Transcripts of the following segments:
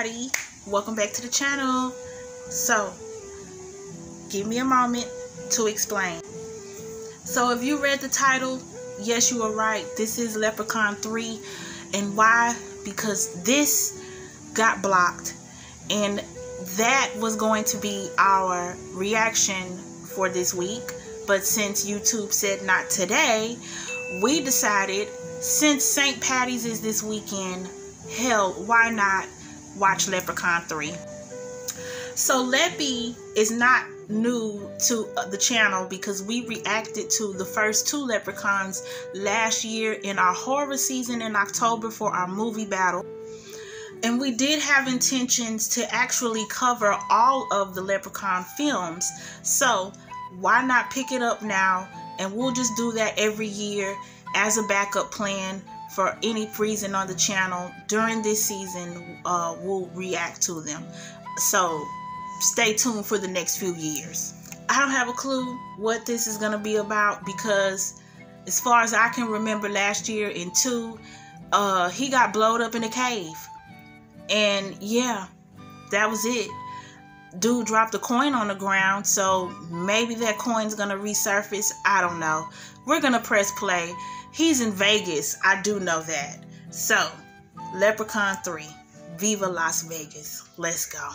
everybody, welcome back to the channel. So give me a moment to explain. So if you read the title, yes, you are right. This is Leprechaun 3. And why? Because this got blocked, and that was going to be our reaction for this week. But since YouTube said not today, we decided, since St. Patty's is this weekend, hell, why not watch Leprechaun 3? So Leppy is not new to the channel because we reacted to the first 2 Leprechauns last year in our horror season in October for our movie battle. And we did have intentions to actually cover all of the Leprechaun films. So why not pick it up now, and we'll just do that every year as a backup plan for any reason on the channel. During this season, we'll react to them. So stay tuned for the next few years. I don't have a clue what this is going to be about, because as far as I can remember, last year in 2, he got blowed up in a cave. And yeah, that was it. Dude dropped a coin on the ground, so maybe that coin's gonna resurface. I don't know. We're gonna press play. He's in Vegas, I do know that. So Leprechaun 3, Viva Las Vegas. Let's go.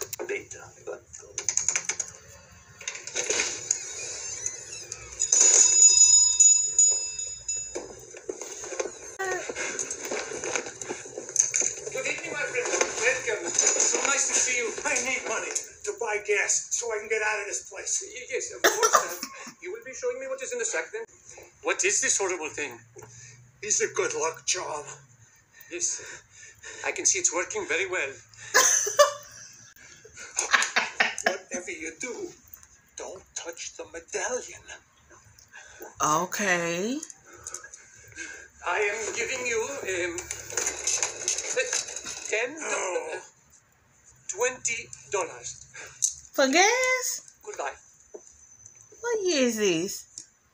Good evening, my friend. Welcome. So nice to see you. I need money to buy gas so I can get out of this place. Yes, of course. You will be showing me what is in the sack then? What is this horrible thing? It's a good luck charm. Yes, I can see it's working very well. Whatever you do, don't touch the medallion. Okay. I am giving you $10, $20. For gas? Goodbye. What year is this?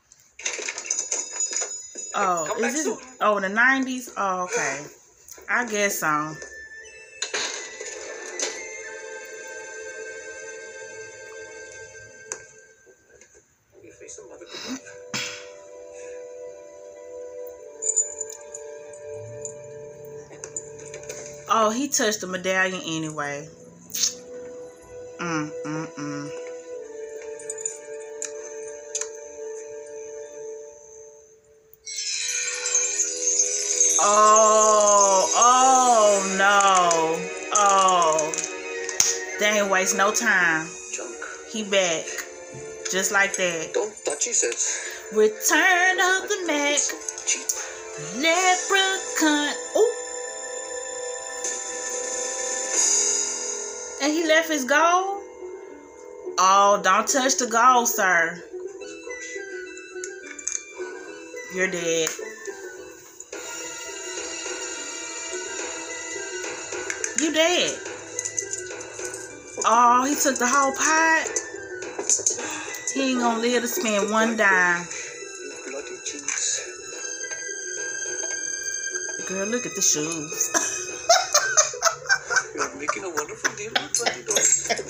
Oh, Come is back this? soon. Oh, the 90s? Oh, okay. I guess so. Your face, mother. Oh, he touched the medallion anyway. Oh no. Oh. They ain't waste no time. Junk. He back. Just like that. Don't touch, he says. Return of the Mac. Cheap. Leprechaun. Ooh. And he left his gold? Oh, don't touch the gold, sir. You're dead. You dead. Oh, he took the whole pot. He ain't gonna live to spend one dime. You bloody cheats. Girl, look at the shoes. You're making a wonderful deal with $20.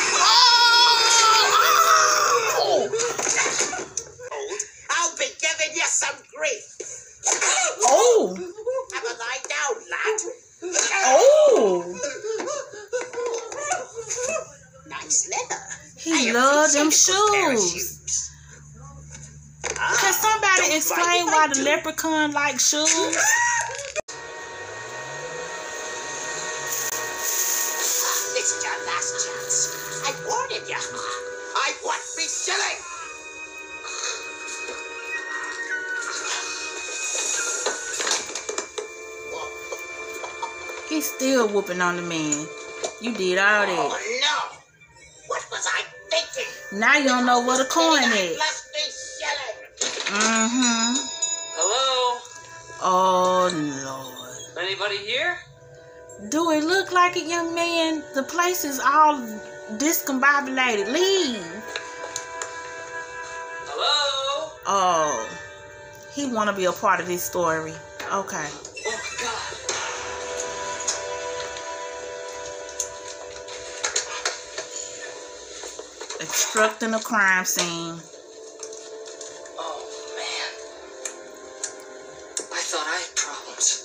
I'll be giving you some grief. Oh. Have a lie down, lad. Oh. Nice leather. He loved them shoes. Can somebody explain why the leprechaun likes shoes? This is your last chance. I warned you. I want me silly. He's still whooping on the man. You did all that. Oh no! What was I thinking? Now you don't know what a coin I is. lost me silly. Hello? Oh, Lord. Anybody here? Do it look like it, young man? The place is all discombobulated. Leave. Hello? Oh. He want to be a part of this story. Okay. Oh, my God. obstructing a crime scene. Oh, man. I thought I had problems.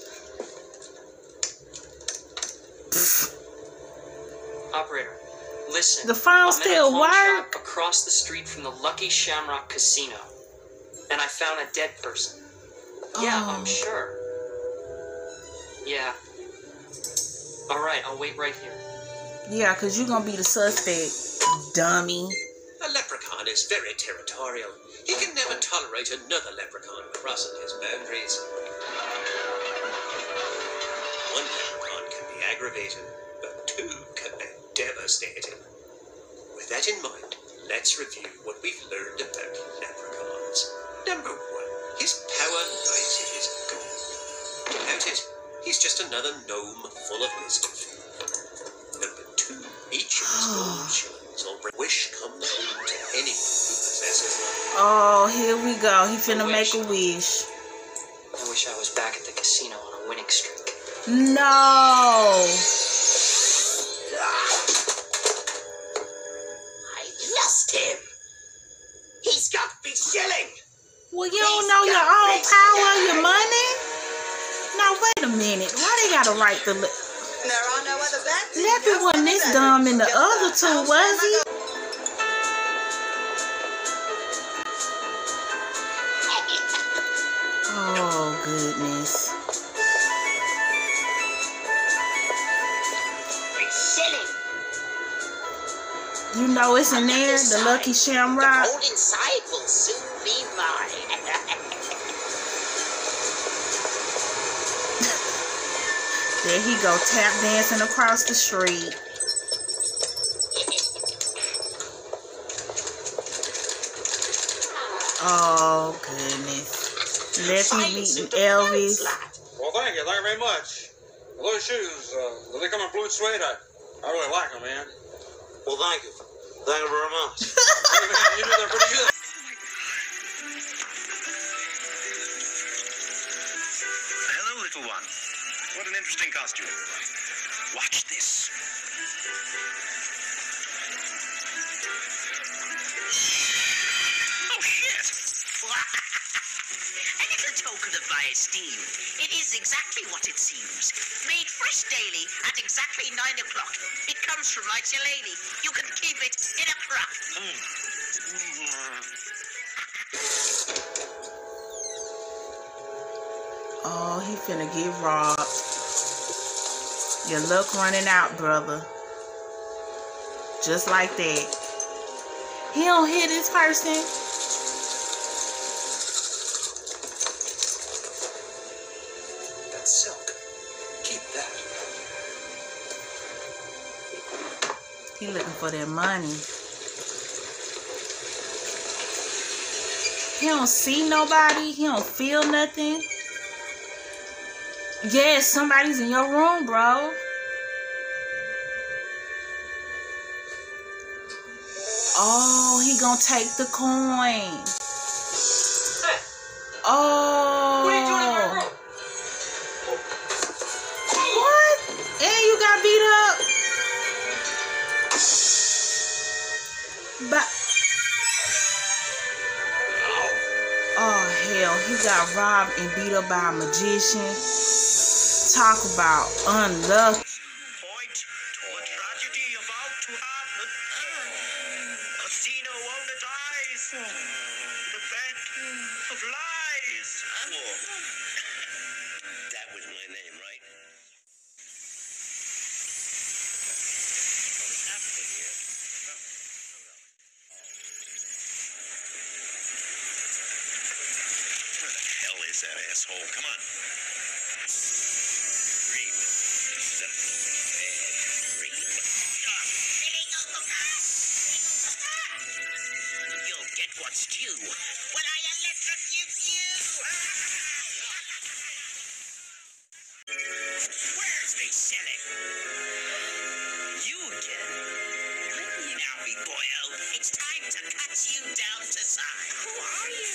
Operator, listen. The phone still work. Across the street from the Lucky Shamrock Casino. And I found a dead person. Yeah, I'm sure. Yeah. Alright, I'll wait right here. Yeah, because you're going to be the suspect, dummy. A leprechaun is very territorial. He can never tolerate another leprechaun crossing his boundaries. One leprechaun can be aggravating, but two can be devastating. With that in mind, let's review what we've learned about leprechauns. Number 1, his power lies in his gold. Without it, he's just another gnome full of mischief. Number 2, each of his gold shillings will bring wish come true to anyone who possesses them. Oh, here we go. He finna make a wish. I wish I was back at the casino on a winning streak. No. I lost him. He's got me shilling. Well, you don't know your own power, your money? Now, wait a minute. Why they gotta write the... There are no other bets. Leppy wasn't this dumb in the other two, was he? Oh, goodness. You know it's in there, the Lucky Shamrock. The gold inside will soon be mine. There he go, tap dancing across the street. Oh, goodness. Leppy meeting Elvis. Well, thank you very much. Those shoes, do they come in blue and suede? I really like them, man. Well, thank you. Thank you very much. Hey, man, you know they're pretty good. Hello, little one. What an interesting costume. Watch this. Oh, shit! A little token of my esteem. It is exactly what it seems. Made fresh daily at exactly 9 o'clock. It comes from my lady. You can keep it in a crop. Oh, he finna get robbed. Your luck running out, brother. Just like that. He don't hit this person. That's silk. Keep that. He looking for that money. He don't see nobody. He don't feel nothing. Yes, somebody's in your room, bro. Oh, he gonna take the coin. Hey, Oh. what are you doing in my room? What? And you got beat up? But oh hell, he got robbed and beat up by a magician. Talk about unlucky. Point to a tragedy about to happen. Casino owner dies. The bank of lies. That was my name, right? What is happening here? Where the hell is that asshole? Come on. Green. It's a bad green. You'll get what's due when I electrocute you. Where's the selling? You again? Now, big boyo, it's time to cut you down to size. Who are you?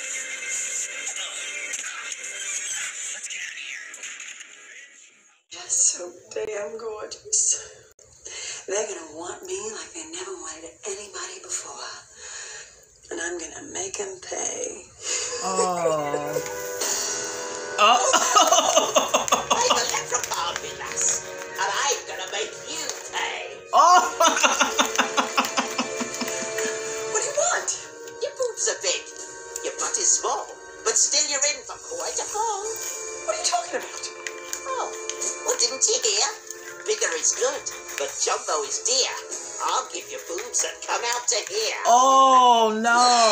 Let's get out of here. Just so damn gorgeous. They're gonna want me like they never wanted anybody before. and make him pay. Oh. Oh. I'm a leprechaun, me lass, and I'm gonna make you pay. Oh. What do you want? Your boobs are big, your butt is small, but still you're in for quite a haul. What are you talking about? Oh, well, didn't you hear? Bigger is good, but jumbo is dear. I'll give you boobs that come out to here. Oh no.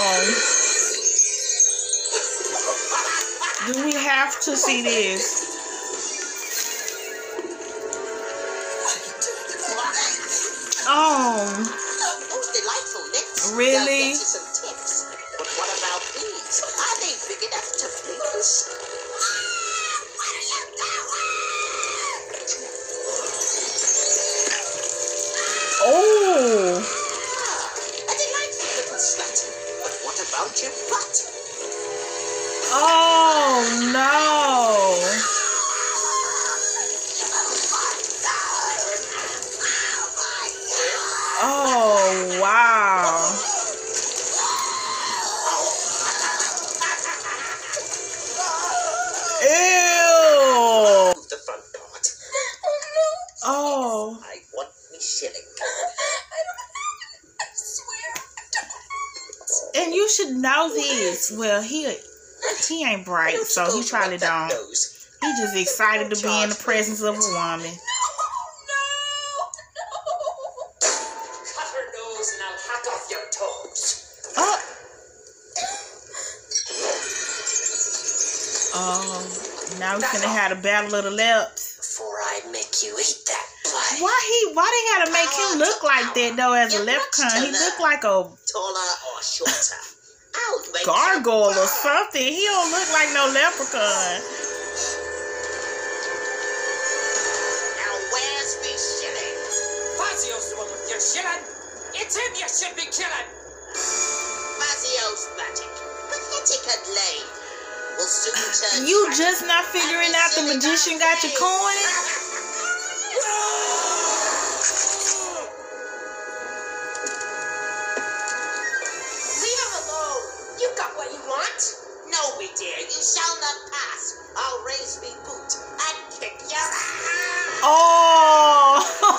Do we have to see this? Oh. Those delightful lips. Really? They'll get you some tips. But what about these? Are they big enough to please? What are you doing? Oh. A delightful little slut. But what about your butt? Oh no. Oh wow. Ew. Move the front part. Oh. I want me shilling. I swear. And you should know this. Well, he ain't bright, so he probably don't. He just excited to be in the presence of a woman. Cut her nose and I'll hack off your toes. Oh, now we're gonna have a battle of the lips. Before I make you eat that blood. Why they gotta make him look like that though? As a leprechaun, he look like a Taller or shorter? I'll make gargoyle or something. He don't look like no leprechaun. Now where's me shilling? Fazio's the one with your shilling. It's him you should be killing. Fazio's magic. Pathetic and lame. Will soon turn You tragic. just not figuring out the magician got your coin? Leave him alone. You got what you want? No, me dear. You shall not pass. I'll raise me boot and kick your ass. Oh.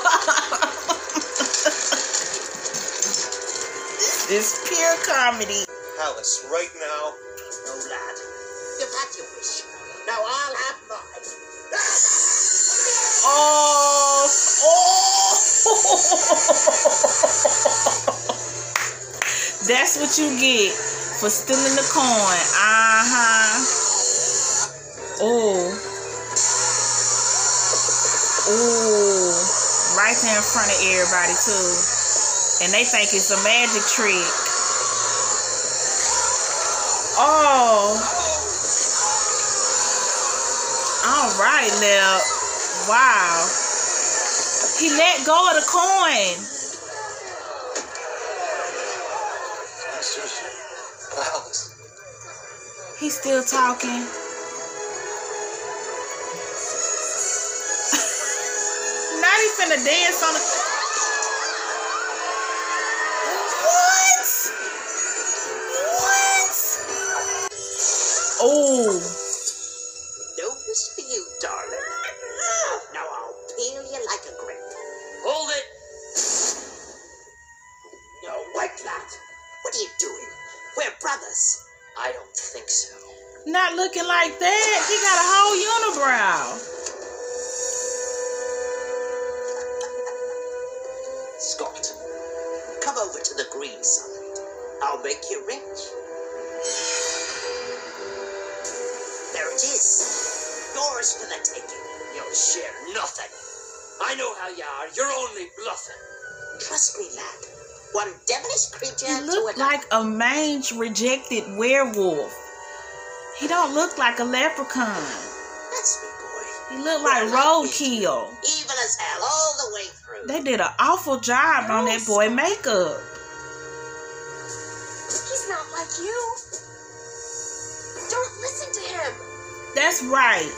It's pure comedy. Alice, right now. No, lad. You've had your wish. Now I'll have mine. Oh. That's what you get for stealing the coin. Oh. Oh. Right there in front of everybody too. And they think it's a magic trick. Oh. All right, Lil. Wow. He let go of the coin. Alice. He's still talking. Now he's finna dance on the... What? Oh. No wish for you, darling. Now I'll peel you like a grape. Hold it. No, white lad. What are you doing? We're brothers. I don't think so. Not looking like that. He got a whole unibrow. Scott, come over to the green side. I'll make you rich. There it is. Yours for the taking. You'll share nothing. I know how you are. You're only bluffing. Trust me, lad. One devilish creature He to looked another. like a mange rejected werewolf. He don't look like a leprechaun. That's me, boy. He looked like roadkill. Evil as hell all the way through. They did an awful job on that boy makeup. He's not like you. Don't listen to him. That's right.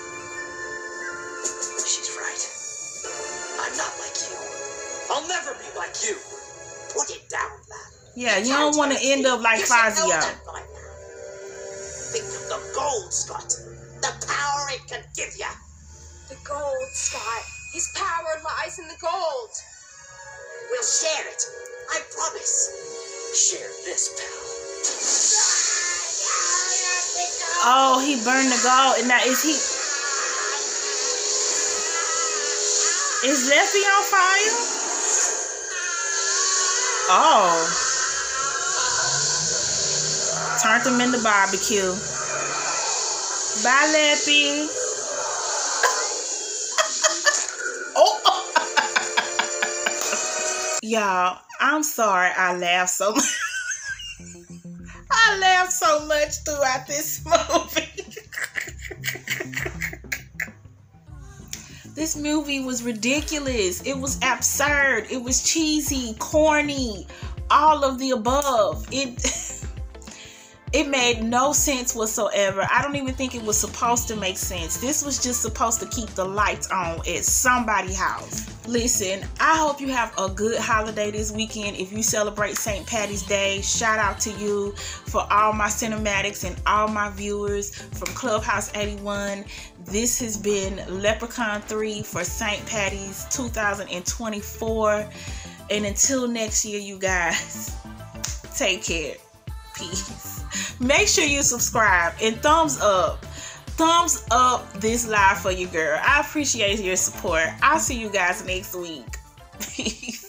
She's right. I'm not like you. I'll never be like you. Put it down, lad. Yeah, you don't want to end up like Fazio. Think of the gold, Scott. The power it can give you. The gold, Scott. His power lies in the gold. We'll share it. I promise. Share this, pal. Oh, he burned the gold. And now is Leffy on fire? Oh. Turned him into barbecue. Bye, Leppy. Oh. Y'all, I'm sorry I laughed so much. I laughed so much throughout this movie. This movie was ridiculous. It was absurd. It was cheesy, corny, all of the above. It made no sense whatsoever. I don't even think it was supposed to make sense. This was just supposed to keep the lights on at somebody's house. Listen, I hope you have a good holiday this weekend. If you celebrate St. Patty's Day, shout out to you. For all my cinematics and all my viewers from Clubhouse 81, this has been Leprechaun 3 for St. Patty's 2024. And until next year, you guys, take care. Peace. Make sure you subscribe and thumbs up this live for you, girl. I appreciate your support. I'll see you guys next week. Peace.